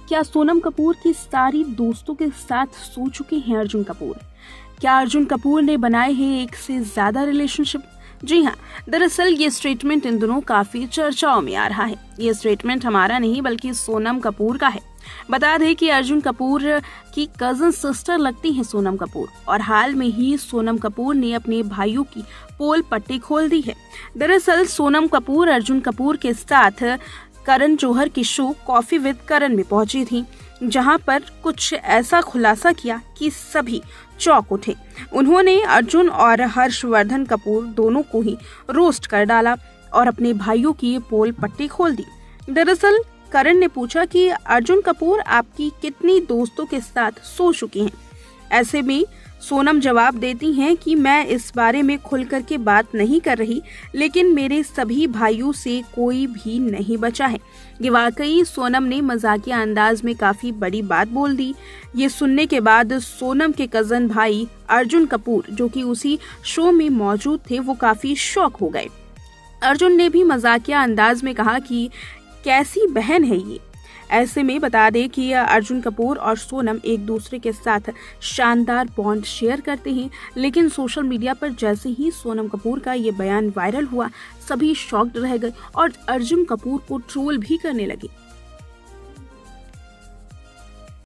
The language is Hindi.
क्या सोनम कपूर की सारी दोस्तों के साथ सो चुके हैं अर्जुन कपूर? क्या अर्जुन कपूर ने बनाए हैं एक से ज्यादा रिलेशनशिप? जी हाँ, दरअसल ये स्टेटमेंट इन दिनों काफी चर्चाओं में आ रहा है। ये स्टेटमेंट हमारा नहीं बल्कि सोनम कपूर का है। बता दें कि अर्जुन कपूर की कजन सिस्टर लगती हैं सोनम कपूर, और हाल में ही सोनम कपूर ने अपने भाइयों की पोल पट्टी खोल दी है। दरअसल सोनम कपूर अर्जुन कपूर के साथ करण जौहर की शो कॉफी विद करण में पहुंची थी, जहां पर कुछ ऐसा खुलासा किया कि सभी चौंक उठे। उन्होंने अर्जुन और हर्षवर्धन कपूर दोनों को ही रोस्ट कर डाला और अपने भाइयों की पोल पट्टी खोल दी। दरअसल करण ने पूछा कि अर्जुन कपूर आपकी कितनी दोस्तों के साथ सो चुके हैं। ऐसे में सोनम जवाब देती हैं कि मैं इस बारे में खुल कर के बात नहीं कर रही, लेकिन मेरे सभी भाइयों से कोई भी नहीं बचा है। ये वाकई सोनम ने मजाकिया अंदाज में काफी बड़ी बात बोल दी। ये सुनने के बाद सोनम के कजन भाई अर्जुन कपूर, जो कि उसी शो में मौजूद थे, वो काफी शॉक हो गए। अर्जुन ने भी मजाकिया अंदाज में कहा कि कैसी बहन है ये। ऐसे में बता दें कि अर्जुन कपूर और सोनम एक दूसरे के साथ शानदार बॉन्ड शेयर करते हैं, लेकिन सोशल मीडिया पर जैसे ही सोनम कपूर का ये बयान वायरल हुआ, सभी शॉक्ड रह गए और अर्जुन कपूर को ट्रोल भी करने लगे।